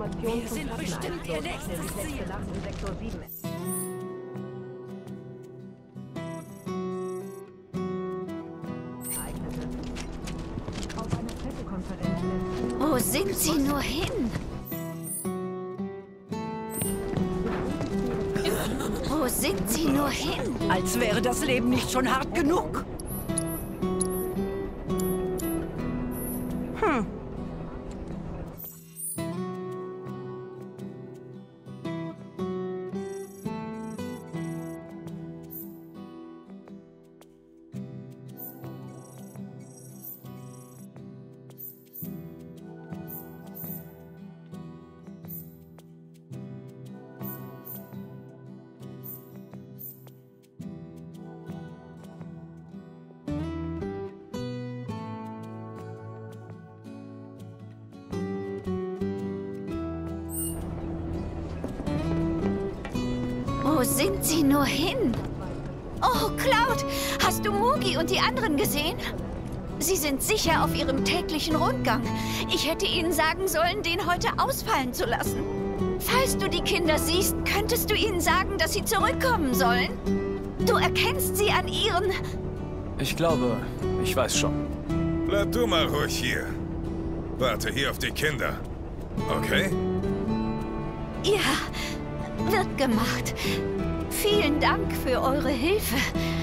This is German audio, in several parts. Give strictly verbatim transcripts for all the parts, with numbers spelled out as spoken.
Informationen Wir zum sind bestimmt Platteneinsturz ihr auf der nächstes Reflexe Ziel. Nacht in Sektor sieben. Auf einer Pressekonferenz lässt Wo sind sie nur hin? Wo sind sie nur hin? Als wäre das Leben nicht schon hart genug. Hm. Wo sind sie nur hin? Oh, Cloud, hast du Mugi und die anderen gesehen? Sie sind sicher auf ihrem täglichen Rundgang. Ich hätte ihnen sagen sollen, den heute ausfallen zu lassen. Falls du die Kinder siehst, könntest du ihnen sagen, dass sie zurückkommen sollen? Du erkennst sie an ihren... Ich glaube, ich weiß schon. Bleib du mal ruhig hier. Warte hier auf die Kinder. Okay? Ja, wird gemacht. Vielen Dank für eure Hilfe.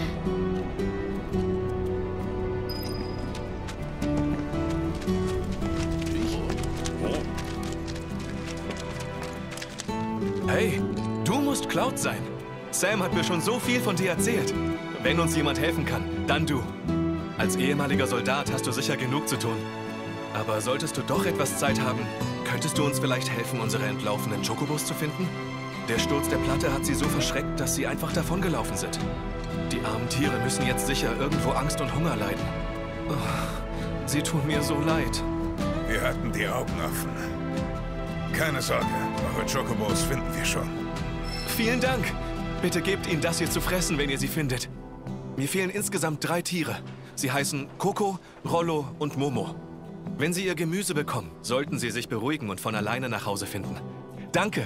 Hey, du musst Cloud sein. Sam hat mir schon so viel von dir erzählt. Wenn uns jemand helfen kann, dann du. Als ehemaliger Soldat hast du sicher genug zu tun. Aber solltest du doch etwas Zeit haben, könntest du uns vielleicht helfen, unsere entlaufenen Chocobos zu finden? Der Sturz der Platte hat sie so verschreckt, dass sie einfach davongelaufen sind. Die armen Tiere müssen jetzt sicher irgendwo Angst und Hunger leiden. Oh, sie tun mir so leid. Wir hatten die Augen offen. Keine Sorge, eure Chocobos finden wir schon. Vielen Dank. Bitte gebt ihnen das hier zu fressen, wenn ihr sie findet. Mir fehlen insgesamt drei Tiere. Sie heißen Coco, Rollo und Momo. Wenn sie ihr Gemüse bekommen, sollten sie sich beruhigen und von alleine nach Hause finden. Danke.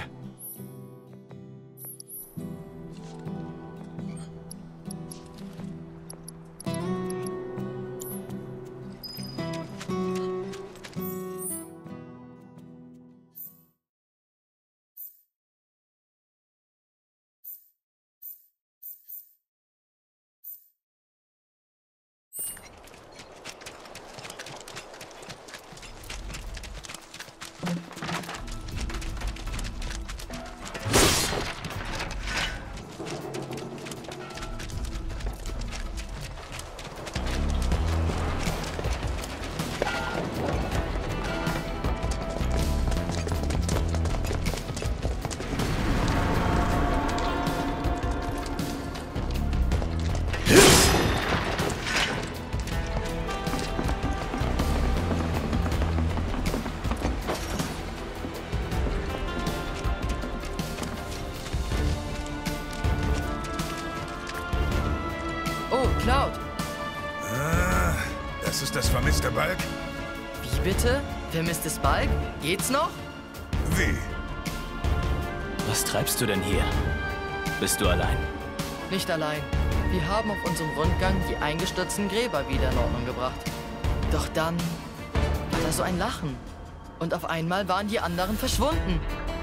Cloud. Ah, das ist das vermisste Balk? Wie bitte? Vermisstes Balk? Geht's noch? Wie? Was treibst du denn hier? Bist du allein? Nicht allein. Wir haben auf unserem Rundgang die eingestürzten Gräber wieder in Ordnung gebracht. Doch dann war da so ein Lachen. Und auf einmal waren die anderen verschwunden.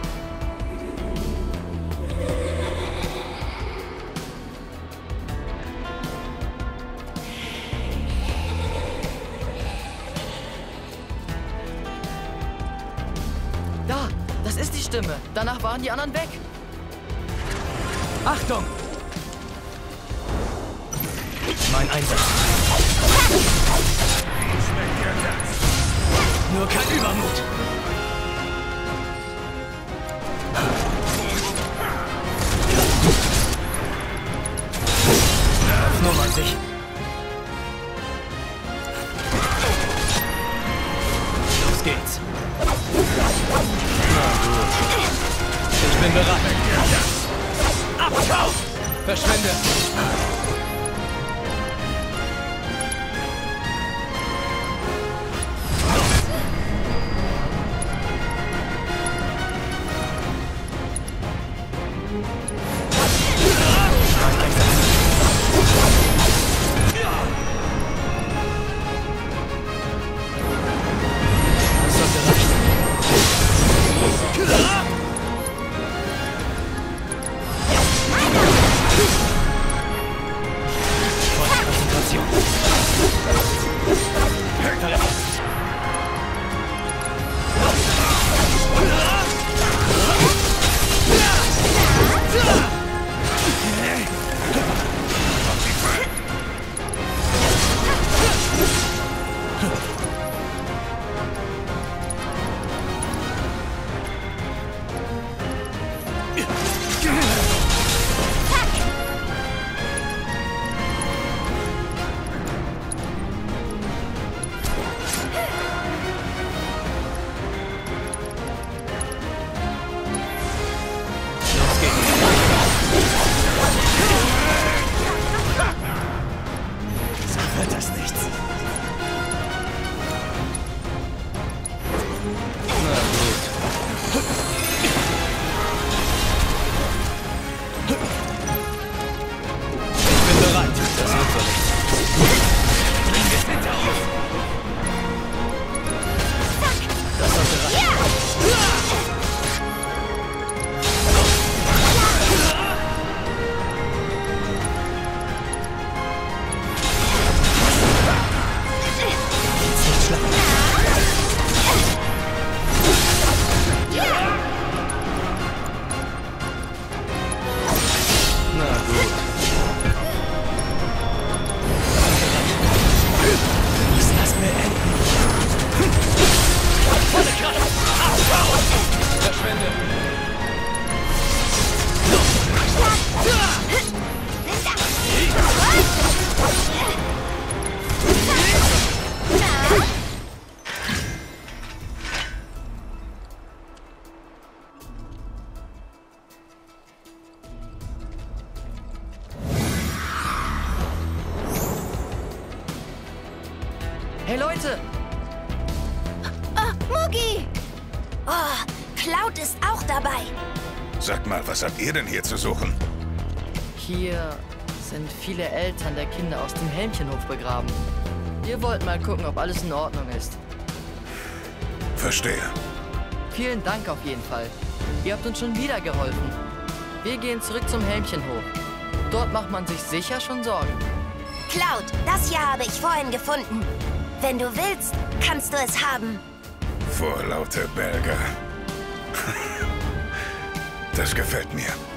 Da, das ist die Stimme. Danach waren die anderen weg. Achtung! Mein Einsatz. Nur kein Übermut. Auf Nummer sicher. Los geht's. Ich bin bereit. Abschau! Verschwinde! Hey Leute! Oh, Mugi! Oh, Cloud ist auch dabei. Sag mal, was habt ihr denn hier zu suchen? Hier sind viele Eltern der Kinder aus dem Helmchenhof begraben. Wir wollten mal gucken, ob alles in Ordnung ist. Verstehe. Vielen Dank auf jeden Fall. Ihr habt uns schon wieder geholfen. Wir gehen zurück zum Helmchenhof. Dort macht man sich sicher schon Sorgen. Cloud, das hier habe ich vorhin gefunden. Wenn du willst, kannst du es haben. Vorlaute Belger. Das gefällt mir.